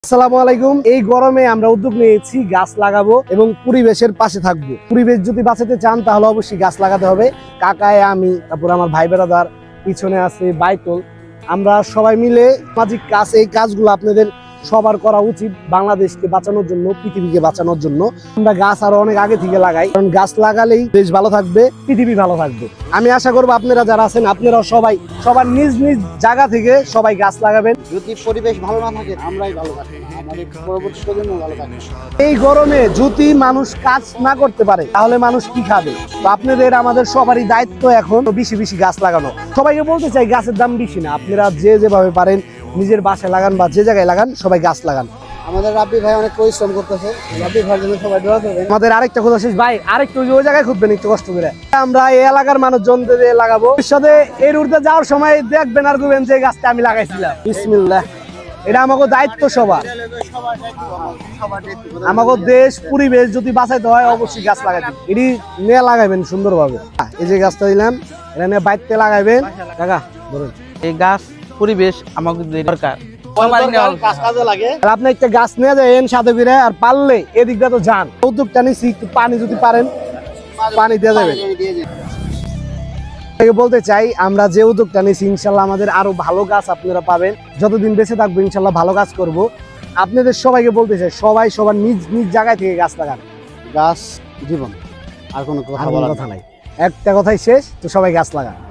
আসসালামু আলাইকুম। এই গরমে আমরা উদ্যোগ নিয়েছি গাছ লাগাবো এবং পরিবেশের পাশে থাকবো। পরিবেশ যদি বাঁচাতে চান তাহলে অবশ্যই গাছ লাগাতে হবে। কাকায়, আমি, তারপর আমার ভাই বেড়াদার, পিছনে আছে বাইতুল, আমরা সবাই মিলে সামাজিক কাজ, এই কাজগুলো আপনাদের সবার করা উচিত বাংলাদেশকে বাঁচানোর জন্য, পৃথিবীকে বাঁচানোর জন্য। আমরা গাছ আরো অনেক আগে থেকে লাগাই, কারণ গাছ লাগালেই দেশ ভালো থাকবে, পৃথিবী ভালো থাকবে। আমি আশা করবো আপনারা যারা আছেন আপনারা সবার নিজ নিজ জায়গা থেকে সবাই গাছ লাগাবেন। যদি পরিবেশ ভালো না থাকে আমরাই ভালো থাকি না, আমাদের পরবর্তী প্রজন্ম ভালো থাকে। এই গরমে যদি মানুষ কাজ না করতে পারে তাহলে মানুষ কি খাবে? তো আপনাদের আমাদের সবারই দায়িত্ব এখন বেশি বেশি গাছ লাগানো। সবাইকে বলতে চাই গাছের দাম বেশি না, আপনারা যে যেভাবে পারেন নিজের বাসায় লাগান বা যে জায়গায় লাগান, সবাই গাছ লাগান। আমাদের রাব্বি ভাই অনেক পরিশ্রম করতেছে, রাব্বি ভাইয়ের জন্য সবাই দোয়া করবেন। আমাদের আরেকটা কথা শেষ ভাই, আরেকটু ওই জায়গায় খুঁজবেন একটু কষ্ট করে। আমরা এই এলাকার মানুষজনদের লাগাবো। ভবিষ্যতে এই রুটে যাওয়ার সময় দেখবেন আর বলবেন যে গাছটা আমি লাগাইছিলাম। বিসমিল্লাহ, এটা আমাকে দায়িত্ব সবার। আমাকে দেশ পরিবেশ যদি বাঁচাইতে হয় অবশ্যই গাছ লাগাইতে, এটি নিয়ে লাগাইবেন সুন্দরভাবে। এই যে গাছটা দিলাম, এটা নিয়ে বাইতে লাগাইবেন। কাকা ধরুন, এই গাছ পরিবেশ আমাকে দরকার। আপনি একটা গাছ নিয়ে যাবেন সাথে করে, আর পারলে এদিকটা তো যান। উদ্যোগটা নিচ্ছি, একটু পানি যদি পারেন পানি দিয়ে যাবেন। বলতে চাই আমরা যে উদ্যোগটা নিচ্ছি ইনশাল্লাহ আমাদের আরো ভালো গাছ আপনারা পাবেন। যতদিন বেঁচে থাকবো ইনশাল্লাহ ভালো কাজ করব। আপনাদের সবাইকে বলতে চাই সবাই সবার নিজ নিজ জায়গায় থেকে গাছ লাগান। গাছ জীবন, আর কোনো কথা নাই, একটা কথাই শেষ, তো সবাই গাছ লাগান।